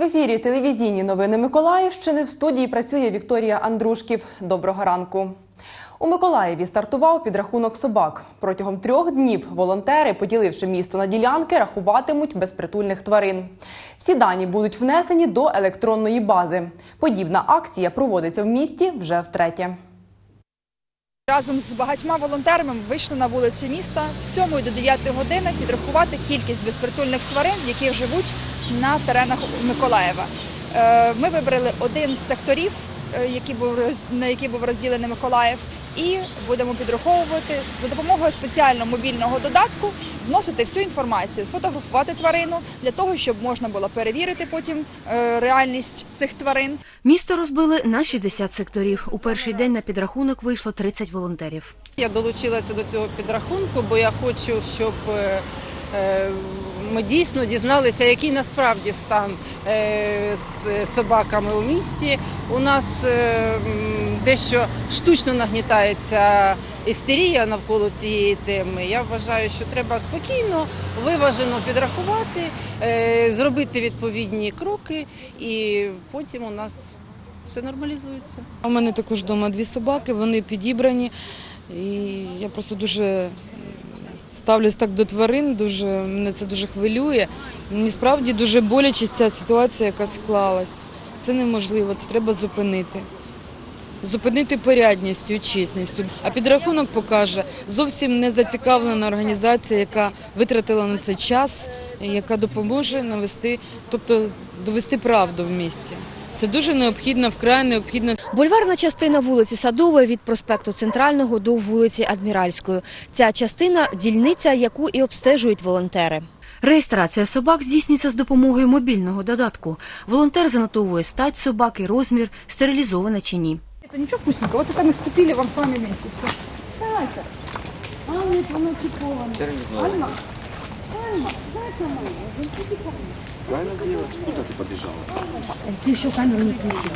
В ефірі телевізійні новини Миколаївщини. В студії працює Вікторія Андрушків. Доброго ранку. У Миколаєві стартував підрахунок собак. Протягом 3 днів волонтери, поділивши місто на ділянки, рахуватимуть безпритульних тварин. Всі дані будуть внесені до електронної бази. Подібна акція проводиться в місті вже втретє. Разом з багатьма волонтерами вийшли на вулиці міста з 7 до 9 години підрахувати кількість безпритульних тварин, які живуть на теренах Миколаєва. Ми вибрали один з секторів, на який був розділений Миколаїв, і будемо підраховувати за допомогою спеціального мобільного додатку, вносити всю інформацію, фотографувати тварину, для того, щоб можна було перевірити потім реальність цих тварин. Місто розбили на 60 секторів. У перший день на підрахунок вийшло 30 волонтерів. Я долучилася до цього підрахунку, бо я хочу, щоб ми дійсно дізналися, який насправді стан з собаками у місті. У нас дещо штучно нагнітається істерія навколо цієї теми. Я вважаю, що треба спокійно, виважено підрахувати, зробити відповідні кроки, і потім у нас все нормалізується. У мене також вдома 2 собаки, вони підібрані, і я просто дуже ставлюсь так до тварин, мене це дуже хвилює. Мені справді дуже боляче ця ситуація, яка склалась. Це неможливо, це треба зупинити. Зупинити порядністю і чесністю. А підрахунок покаже зовсім не зацікавлена організація, яка витратила на це час, яка допоможе довести правду в місті. Це дуже необхідно, вкрай необхідно. Бульварна частина вулиці Садової від проспекту Центрального до вулиці Адміральської. Ця частина – дільниця, яку і обстежують волонтери. Реєстрація собак здійснюється з допомогою мобільного додатку. Волонтер занотовує стать собаки, розмір, стерилізована чи ні. Це нічого вкусненького, от це ми ступили вам з вами місяць. Сядьте. А, ні, воно чіповане. Альма, зайка моя, зайки ко мне. Правильно делаешь? Куда ты побежала? Ты еще камеру не включил.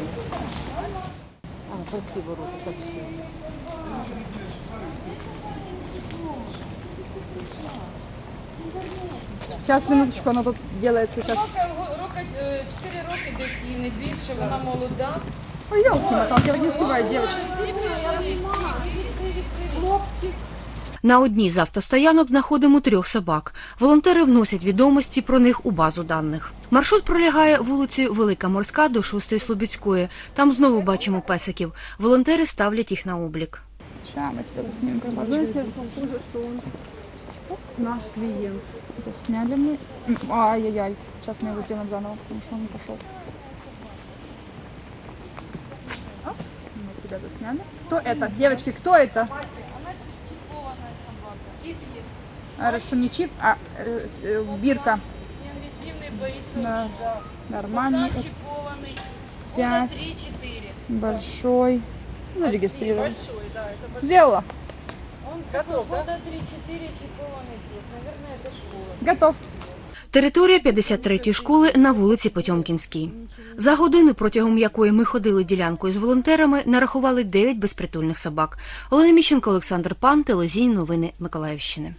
Красиво робить вообще. Зараз, минуточку, воно тут робиться. Собака 4 роки десь, їй не більше, вона молода. Ой, елки-моталки, не співають, дівчатки. Хлопчик. На одній з автостоянок знаходимо 3 собак. Волонтери вносять відомості про них у базу даних. Маршрут пролягає вулицею Велика Морська до 6-ї Слобідської. Там знову бачимо песиків. Волонтери ставлять їх на облік. Сейчас мы тебя заснимем. Знаете, похоже, что он наш клиент. Засняли мы. Ай-яй-яй. Сейчас мы его сделаем заново, потому что он не пошел. Мы тебя засняли. Кто это? Девочки, кто это? Хорошо, не чип, а бирка. Да. Нормальный. 5. Большой. Зарегистрирован. Сделала. Он готов, да? 3-4 чипованный пес. Наверное, это школа. Готов. Територія 53-ї школи на вулиці Потьомкінській. За годину, протягом якої ми ходили ділянкою з волонтерами, нарахували 9 безпритульних собак. Олена Міщенко, Олександр Пан, телевізійні новини Миколаївщини.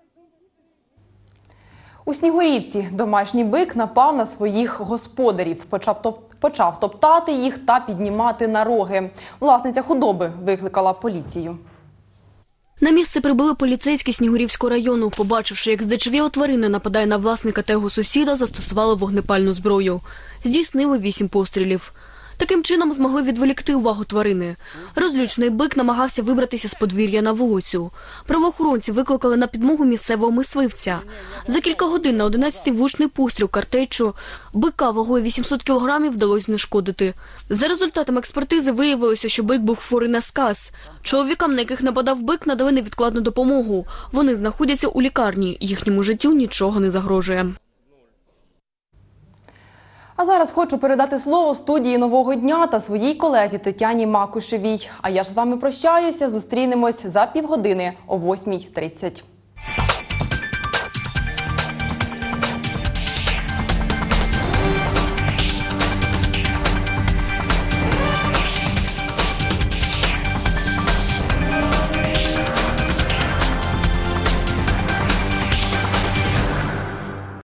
У Снігурівці домашній бик напав на своїх господарів, почав топтати їх та піднімати на роги. Власниця худоби викликала поліцію. На місце прибули поліцейські Снігурівського району. Побачивши, як здичавіла тварина нападає на власника та його сусіда, застосували вогнепальну зброю. Здійснили 8 пострілів. Таким чином змогли відволікти увагу тварини. Розлючений бик намагався вибратися з подвір'я на вулицю. Правоохоронці викликали на підмогу місцевого мисливця. За кілька годин на 11-й влучний постріл картечу бика вагою 800 кілограмів вдалося знешкодити. За результатами експертизи виявилося, що бик був хворий на сказ. Чоловікам, на яких нападав бик, надали невідкладну допомогу. Вони знаходяться у лікарні. Їхньому життю нічого не загрожує. А зараз хочу передати слово студії «Нового дня» та своїй колезі Тетяні Макушевій. А я ж з вами прощаюся, зустрінемось за півгодини о 8:30.